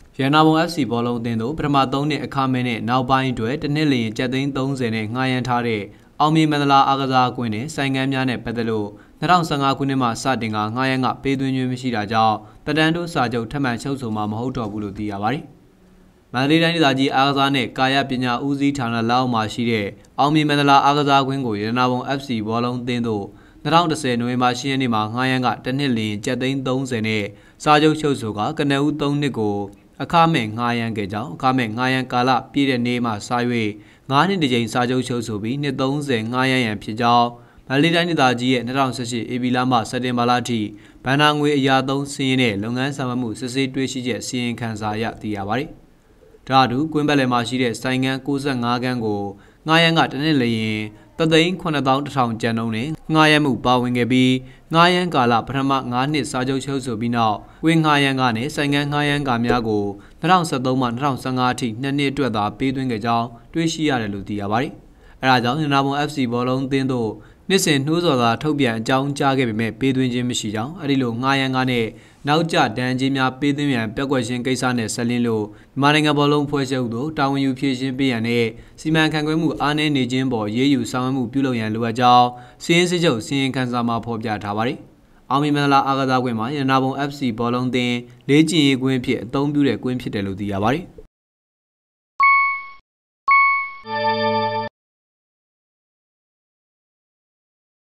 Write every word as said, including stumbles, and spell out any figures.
ရန်နာဘုံ F C ဘောလုံးအသင်းတို့ပထမသုံးနှစ်အခမဲ့နဲ့နောက်ပိုင်းအတွက်တစ်နှစ်လျင်ကျပ်သိန်းသုံးဆယ်နဲ့ငှားရမ်းထားတဲ့အောင်မြေမန္တလာအားကစားကွင်းနဲ့ဆိုင်ငန်းများနဲ့ပတ်သက်လို့၂၀၁၅ခုနှစ်မှစတင်ကငှားရမ်းကပေးသွင်းခြင်းမရှိတာကြောင့်တတန်းတိုးစာချုပ်ထပ်မံချုပ်ဆိုမှာမဟုတ်တော့ဘူးလို့သိရပါတယ်။မန္တလေးတိုင်းဒေသကြီးအားကစားနဲ့ကာယပညာဦးစီးဌာနလက်အောက်မှာရှိတဲ့အောင်မြေမန္တလာအားကစားကွင်းကိုရန်နာဘုံ F C ဘောလုံးအသင်းတို့၂၀၁၀နိုဝင်ဘာ၈ရက်နေ့မှာငှားရမ်းကတစ်နှစ်လျင်ကျပ်သိန်းသုံးဆယ်နဲ့စာချုပ်ချုပ်ဆိုကကနဦးသုံးနှစ်ကိုအခမဲ့ငှားရမ်းခဲ့ကြောင်းအခမဲ့ငှားရမ်းကာလပြည့်တဲ့နေ့မှစ၍ငါးနှစ်တစ်ကြိမ်စာချုပ်ချုပ်ဆိုပြီးနှစ်သုံးဆယ်ငှားရမ်းရန်ဖြစ်ကြောင်းမန္တလေးတိုင်းဒေသကြီးရဲ့၂၀၁၈ဧပြီလမှစက်တင်ဘာလအထိဘဏ္ဍာငွေအရာသုံးစည်းရင်းနဲ့လုပ်ငန်းဆောင်ရွက်မှုစစ်ဆေးတွေ့ရှိချက်စီရင်ခံစာရသိရပါတယ်။ဒါအတူကွင်းဘက်လယ်မှာရှိတဲ့ဆိုင်ငန်း၉၅ခန်းကိုငှားရမ်းကတစ်နှစ်လျင်တသိန်းခုနှစ်သောင်းတစ်ထောင်ကျပ်နှုန်းနဲ့ငှားရမ်းမှုပါဝင်ခဲ့ပြီးငှားရမ်းကာလပထမငါးနှစ်စာချုပ်ချုပ်ဆိုပြီးနောက်ဝင်းငှားရမ်းကနေဆိုင်ငန်းငှားရမ်းကာများကို၂၀၁၃မှ၂၀၁၅အထိနှစ်နှစ်အတွက်သာပေးသွင်းခဲ့ကြောင်းတွေ့ရှိရတယ်လို့သိရပါတယ်။အဲဒါကြောင့်ရန်နာဘုံ F C ဘောလုံးအသင်းတို့နှစ်စဉ်နှိုးဆော်သာထုတ်ပြန်အကြောင်းကြားခဲ့ပေမဲ့ပေးသွင်းခြင်းမရှိကြောင်းအဲဒီလိုငှားရမ်းကားနဲ့နောက်ကျဒဏ်ကြေးများပေးသွင်းရန်ပြက်ကွက်ခြင်းကိစ္စနဲ့ဆက်လင်းလို့မြန်မာနိုင်ငံဘောလုံးဖွဲ့စည်းအုပ်တို့တာဝန်ယူဖြည့်ရှင်းပေးရန်နဲ့စီမံခန့်ခွဲမှုအားနည်းနေခြင်းပေါ်ရေးယူဆောင်ရွက်မှုပြုလုပ်ရန်လိုအပ်ကြောင်းစီရင်စစ်ချုပ်စီရင်ခံစာမှာဖော်ပြထားပါတယ်။အောင်မြေမန္တလာအားကစားကွင်းမှာရန်နာဘုံ F C ဘောလုံးအသင်းလေ့ကျင့်ရေးကွင်းဖြစ်အသုံးပြုတဲ့ကွင်းဖြစ်တယ်လို့သိရပါတယ်။